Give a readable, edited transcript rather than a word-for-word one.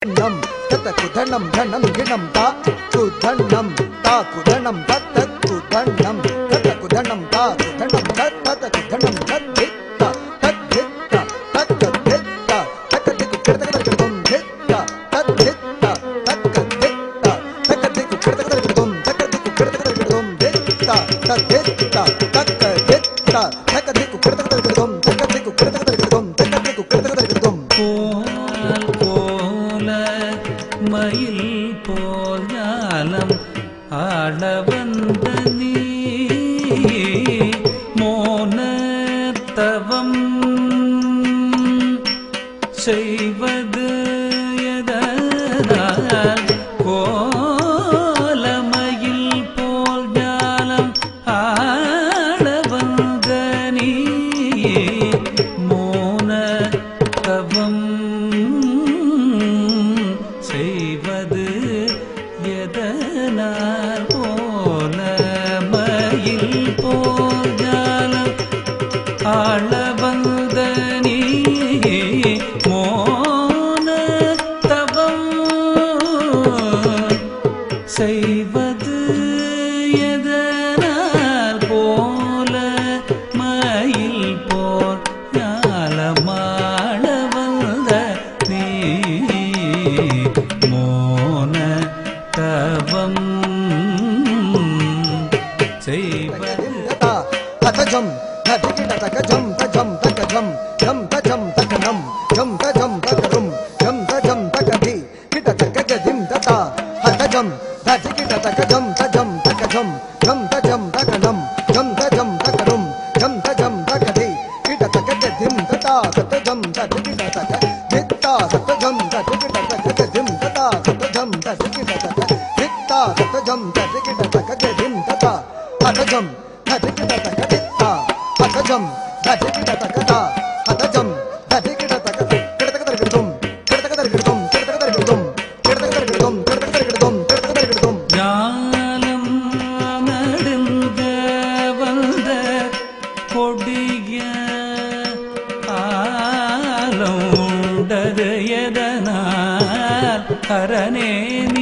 nam tata kudanam dhanam ginam ta kudanam ta kudanam tata kudanam tata kudanam ta kudanam tata kudanam tadhitta tadhitta takadhitta takadiku kirtakadam dhitta tadhitta takadhitta takadiku kirtakadam takadiku kirtakadam dhitta tadhitta takadhitta takadiku kirtakadam takadiku kirtakadam takadiku kirtakadam மயில் போல் ஞானம் ஆளவந்த நீ மோனத்தவம் செய்வது எதனால் கோலமயில் போல் ஞானம் ஆளவந்த நீ மோனத்தவம் செய்வது எதனால் போலமயில் போல் ஞானம் ஆளவந்த நீ மோனத்தவம் செய்வது எதனால் போலமயில் போல் ஞானமாளவந்த நீ மோனத்தவம் செய்வது தகஜம் ததிகிட தகஜம் தஜம் தகஜம் ஜம் தஜம் தகனம் ஜம் தஜம் தகரும் ஜம் தஜம் தகதி கிட தகஜதிம் ததா தகஜம் ததிகிட தகஜம் தஜம் தகஜம் ஜம் தஜம் தகனம் ஜம் தஜம் தகரும் ஜம் தஜம் தகதி கிட தகஜதிம் ததா தஜம் ததிகிட தகதித்தா தஜம் ததிகிட தகஜதிம் ததா தஜம் ததிகிட தகதித்தா தஜம் ததிகிட தகஜதிம் ததா தஜம் ததிகிட தகதித்தா தஜம் ததிகிட தகதா தஜம் ததிகிட தகதி கிடதகதர்கிடும் கிடதகதர்கிடும் கிடதகதர்கிடும் கிடதகதர்கிடும் கிடதகதர்கிடும் கிடதகதர்கிடும் ஞானம் நடுங்க வந்த கொடிய ஆலோண்டது எதனால் அரணே நீ